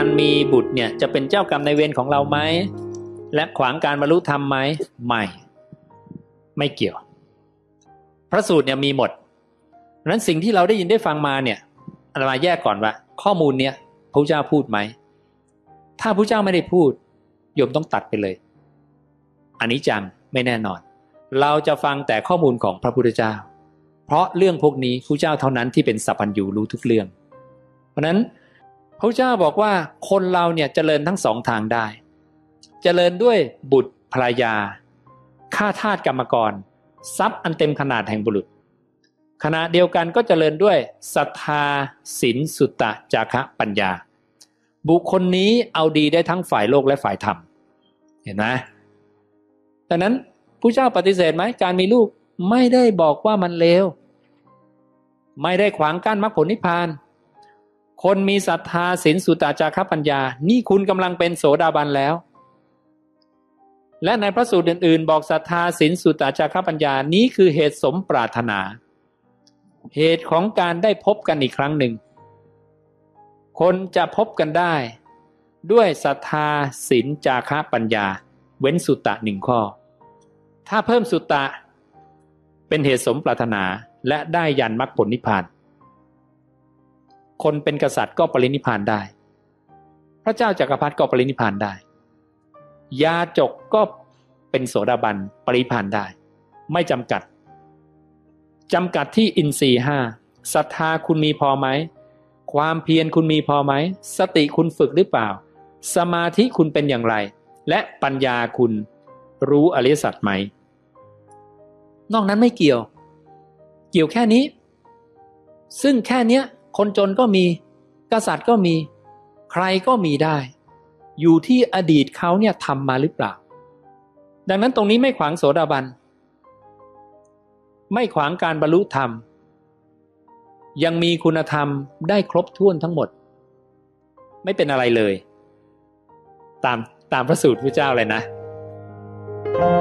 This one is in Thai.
การมีบุตรเนี่ยจะเป็นเจ้ากรรมนายเวรของเราไหมและขวางการบรรลุธรรมไหมไม่เกี่ยวพระสูตรเนี่ยมีหมดเพราะฉะนั้นสิ่งที่เราได้ยินได้ฟังมาเนี่ยอาตมาแยกก่อนว่าข้อมูลเนี่ยพระเจ้าพูดไหมถ้าพระเจ้าไม่ได้พูดโยมต้องตัดไปเลยอันนี้จังไม่แน่นอนเราจะฟังแต่ข้อมูลของพระพุทธเจ้าเพราะเรื่องพวกนี้พระเจ้าเท่านั้นที่เป็นสัพพัญญูรู้ทุกเรื่องเพราะนั้นพระเจ้าบอกว่าคนเราเนี่ยเจริญทั้งสองทางได้เจริญด้วยบุตรภรรยาข้าทาสกรรมกรทรัพย์อันเต็มขนาดแห่งบุรุษขณะเดียวกันก็เจริญด้วยศรัทธาศีลสุตตะจาคะปัญญาบุคคลนี้เอาดีได้ทั้งฝ่ายโลกและฝ่ายธรรมเห็นไหมดังนั้นพระเจ้าปฏิเสธไหมการมีลูกไม่ได้บอกว่ามันเลวไม่ได้ขวางกั้นมรรคผลนิพพานคนมีศรัทธาศีลสุตตะจาคะปัญญานี่คุณกำลังเป็นโสดาบันแล้วและในพระสูตรอื่นๆบอกศรัทธาศีลสุตตะจาคะปัญญานี้คือเหตุสมปรารถนาเหตุของการได้พบกันอีกครั้งหนึ่งคนจะพบกันได้ด้วยศรัทธาศีลจาคะปัญญาเว้นสุตตะหนึ่งข้อถ้าเพิ่มสุตตะเป็นเหตุสมปรารถนาและได้ยันมรรคผลนิพพานคนเป็นกษัตริย์ก็ปรินิพพานได้พระเจ้าจักรพรรดิก็ปรินิพพานได้ยาจกก็เป็นโสดาบันปรินิพพานได้ไม่จำกัดที่อินทรีย์ห้าศรัทธาคุณมีพอไหมความเพียรคุณมีพอไหมสติคุณฝึกหรือเปล่าสมาธิคุณเป็นอย่างไรและปัญญาคุณรู้อริยสัจไหมนอกนั้นไม่เกี่ยวแค่นี้ซึ่งแค่เนี้ยคนจนก็มีกษัตริย์ก็มีใครก็มีได้อยู่ที่อดีตเขาเนี่ยทำมาหรือเปล่าดังนั้นตรงนี้ไม่ขวางโสดาบันไม่ขวางการบรรลุธรรมยังมีคุณธรรมได้ครบถ้วนทั้งหมดไม่เป็นอะไรเลยตามพระสูตรพระเจ้าเลยนะ